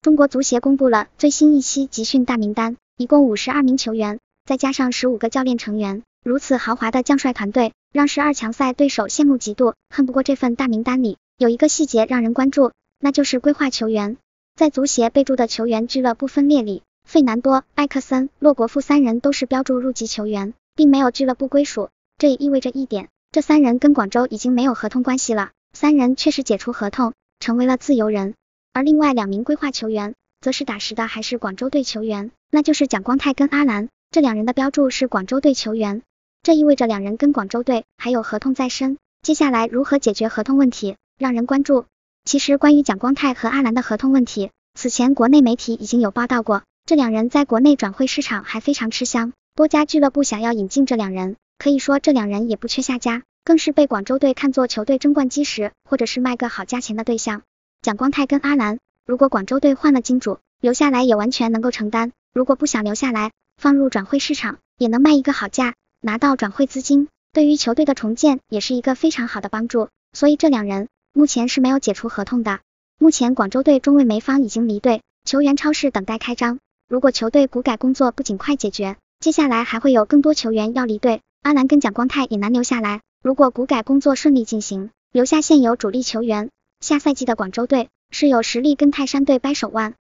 中国足协公布了最新一期集训大名单，一共52名球员，再加上15个教练成员，如此豪华的将帅团队，让12强赛对手羡慕嫉妒，恨不过这份大名单里有一个细节让人关注，那就是规划球员。在足协备注的球员俱乐部分列里，费南多、艾克森、洛国富3人都是标注入籍球员，并没有俱乐部归属。这也意味着一点，这3人跟广州已经没有合同关系了，3人确实解除合同，成为了自由人。而另外2名规划球员，则是打实的还是广州队球员，那就是蒋光太跟阿兰，这2人的标注是广州队球员，这意味着2人跟广州队还有合同在身。接下来如何解决合同问题，让人关注。其实关于蒋光太和阿兰的合同问题，此前国内媒体已经有报道过，这2人在国内转会市场还非常吃香，多家俱乐部想要引进这2人，可以说这2人也不缺下家，更是被广州队看作球队争冠基石，或者是卖个好价钱的对象。蒋光太跟阿兰，如果广州队换了金主，留下来也完全能够承担，如果不想留下来，放入转会市场，也能卖一个好价，拿到转会资金，对于球队的重建也是一个非常好的帮助。所以这2人目前是没有解除合同的。目前广州队中卫梅方已经离队，球员超市等待开张，如果球队股改工作不尽快解决，接下来还会有更多球员要离队，阿兰跟蒋光太也难留下来。如果股改工作顺利进行，留下现有主力球员，下赛季的广州队是有实力跟泰山队掰手腕。